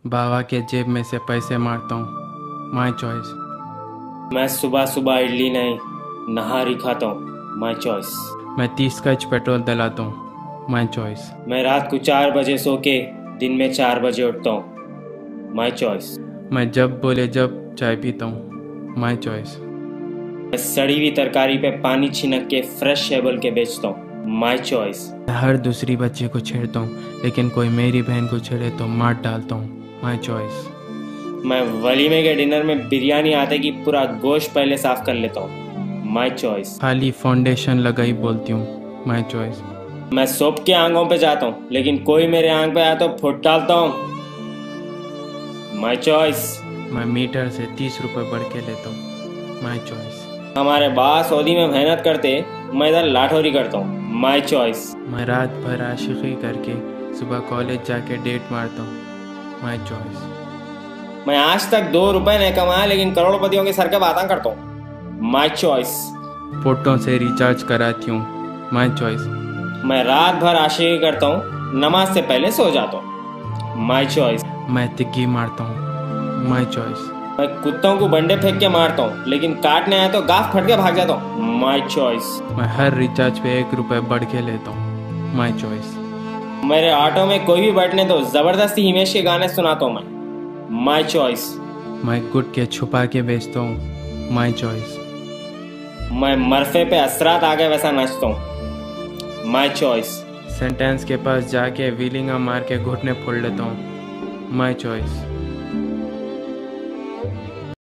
बाबा के जेब में से पैसे मारता हूँ। My choice. मैं सुबह सुबह इडली नहीं नहारी खाता हूँ। My choice. मैं 30 का पेट्रोल डलाता हूँ। My choice. मैं रात को 4 बजे सो के दिन में 4 बजे उठता हूँ। My choice. मैं जब बोले जब चाय पीता हूँ। My choice. मैं सड़ी हुई तरकारी पे पानी छिनक के फ्रेश है बोल के बेचता हूँ। My choice. मैं हर दूसरी बच्चे को छेड़ता हूँ, लेकिन कोई मेरी बहन को छेड़े तो मार डालता हूँ। My choice. मैं वलीमे के डिनर में बिरयानी आते की पूरा गोश्त पहले साफ कर लेता हूँ। My choice. खाली फाउंडेशन लगाई बोलती हूँ। My choice. मैं सोप के आंखों पे जाता हूँ, लेकिन कोई मेरे आंख पे आया तो फुट डालता हूँ। My choice. मैं मीटर से 30 रुपए बढ़ के लेता हूँ। My choice. हमारे बाप सऊदी में मेहनत करते, मैं इधर लाठौरी करता हूँ। My choice. मैं रात भर आशिकी करके सुबह कॉलेज जाके डेट मारता हूँ। My choice. मैं आज तक 2 रुपए नहीं कमाया, लेकिन करोड़पतियों के सर के बातें करता हूँ। My choice. फोटो से रिचार्ज कराती हूँ। My choice. मैं रात भर आशिकी करता हूँ, नमाज से पहले सो जाता हूँ। My choice. मैं तिग्गी मारता हूँ। My choice. मैं कुत्तों को बंडे फेंक के मारता हूँ, लेकिन काटने आए तो गाफ फट के भाग जाता हूँ। My choice. मैं हर रिचार्ज पे 1 रुपए बढ़ के लेता हूँ। My choice. मेरे ऑटो में कोई भी बैठने तो जबरदस्ती हिमेश के गाने सुनाता हूँ मैं। My choice. मैं गुट के छुपा के बेचता हूँ। My choice. मैं मरफे पे असरात आ गए वैसा नाचता हूँ। My choice. सेंटेंस के पास जाके व्हीलिंगा मार के घुटने फोड़ लेता हूँ। My choice.